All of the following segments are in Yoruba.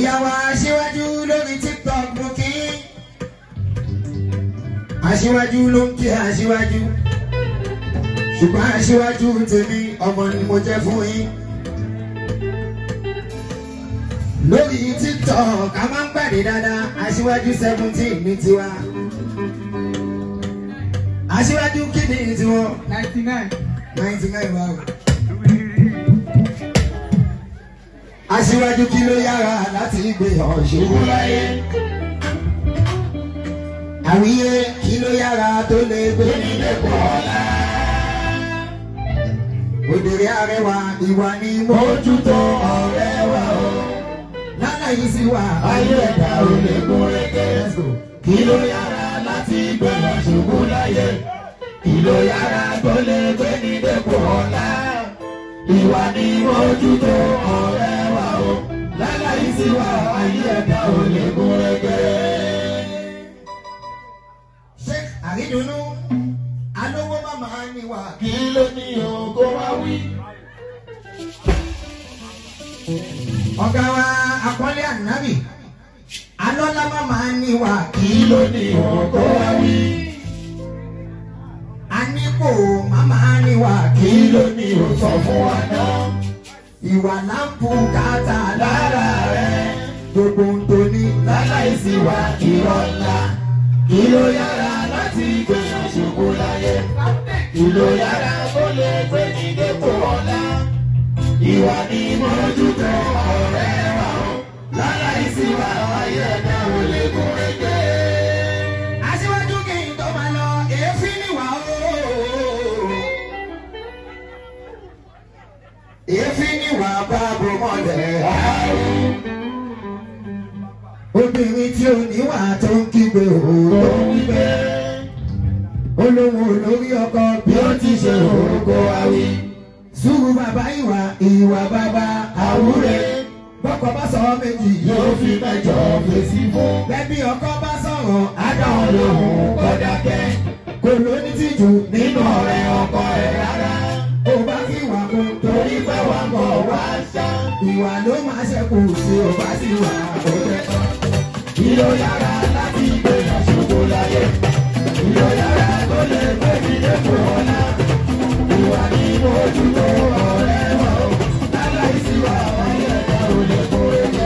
ìyàwó aṣíwájú lórí TikTok mú kí aṣíwájú ló ń kí aṣíwájú ṣùgbọ́n aṣíwájú tèmi ọmọ ni mo jẹ́ fún yín. Lórí TikTok a máa ń pàdé dáadáa aṣíwájú 17 ní tiwa. Aṣíwájú kí ni tiwọn? 99 wà o. Aṣíwájú kí ló yára láti gbé ọ̀ṣùgbọ́ láyé. Àwíyé kí ló yára tó lè gbé nílé pọ̀ ọ̀la. Òdèrè arẹwà ìwà ni mójútó ọ̀rẹ́ wa o. Lálẹ́ yìí sì wà ayé ẹ̀dá ò lè gún régé. Kí ló yára láti gbé ọ̀ṣùgbọ́ láyé. Kí ló yára tó lè gbé nílé pọ̀ ọ̀la. Ìwà ni mójútó ọ̀rẹ́ wa o. Lálẹ́ yìí sì wà ayé ẹ̀dá ò lè gún régé. Ṣé àrídùnnú alówó màmá ni wà? Kí ló ní ògo wá wí? Ọ̀gá wa àkọ́lé ànábì alọ́lá màmá ni wà? Kí ló ní ògo wá wí? Anípò màmá ni wà? Kí ló ní òsọ fún wa náà? Ìwà láǹpù kàtà lára rẹ̀ gbogbo ń tóní láláìsí wà irọ́ ńlá. Kí ló yára láti gbé ṣubú láyé? Kí ló yára kó lè gbé ní dépò ọ̀la? Ìwà ni mójútó ọ̀rẹ́ wa o. Láláìsí wà ayé ẹ̀dá ò lè gún régé. Aṣíwájú kì í tó máa lọ èéfín níwà o. Èéfín níwà bá bo mọ́lẹ̀ àrùn. Obìnrin tí ò níwà tó ń kígbe òòrò wípé olóhùn olórí ọkọ bí ó ti ṣe òògùn àwí. Sùúrù bàbá ìwà bàbá àwúre. Bọ́kọ bá sọ méjì yóò fi mẹ́jọ fèsì fún. Bẹ́bí ọkọ bá sọ̀rọ̀ àdáhùn lòun kọ́ dákẹ́. Kò lóní tìjú nínú ọ̀rẹ́ ọkọ ẹ̀ rárá. Ó bá fi wà kún torí pé wà mọ̀ wá ṣá. Ìwà ló máa ṣẹ́kù tí ó bá sì wà ó tẹ́tọ́. Kí ló yára láti gbé ṣubú láyé? Kí ló yára tó lè gbé nílé fún ọ̀la? Ìwà ni mójútó ọ̀rẹ́ wa o. Láláìsí wà ayé ẹ̀dá ò lè gún régé.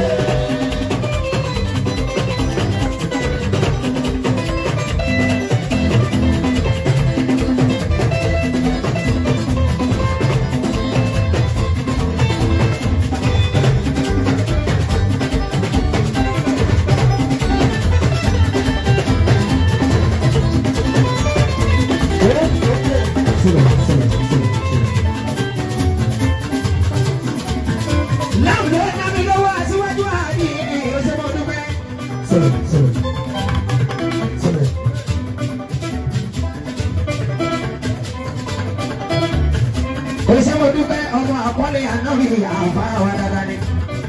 Mo dúpẹ́ ọmọ àkọ́lé ànábì àbá wa dáadáa ni.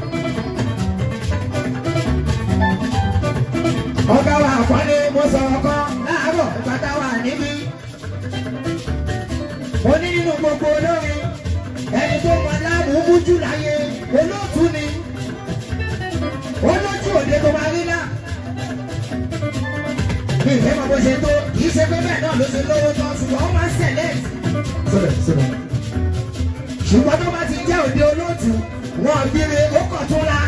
Ọ̀gá wa àkọ́lé mo sọ ọkọ láàárọ̀ ìpàtà wà níbí. Mo ní nínú gbogbo olórin ẹni tó mọ láàmú mújú láyé olóòtú ni. Olójú òde tó máa rí náà. Mi ìfẹ́ mọ bó ṣe tó kì í ṣe pé bẹ́ẹ̀ náà ló ṣe lówó tán ṣùgbọ́n ó máa ń ṣẹlẹ̀. Ṣùgbọ́n tó bá ti jẹ́ òde olóòtú wọn gbére ó kọ̀ tó la.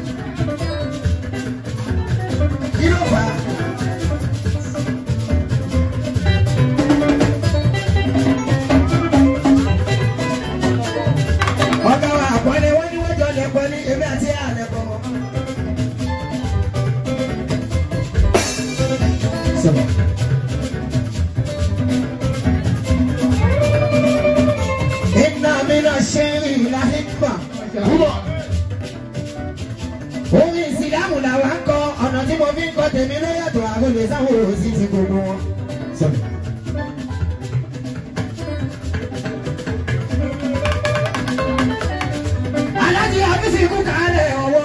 Kí ló fà á? Ọ̀gá wa àpọ́nlé wọ́n ní wọ́n jọ lẹ́pọ̀ ní èmi àti àlẹ́pọ̀ mọ́. Orin ìsìlámù làwọn ń kọ ọ̀nà tí mo fi ń kọ tèmi ló yàtọ̀ àròlé sáwọn òsì ti gbogbo wọn. Alájí àbísí kú kálẹ̀ ọwọ́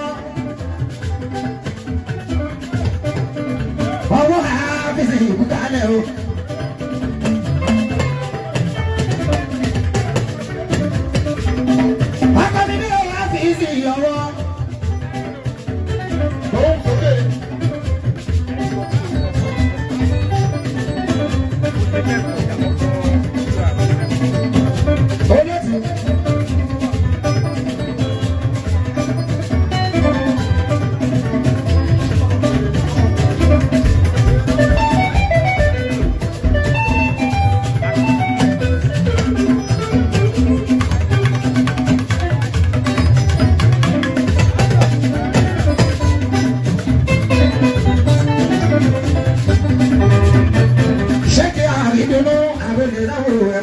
àbísí kú kálẹ̀ o. Shake your head, you know, I will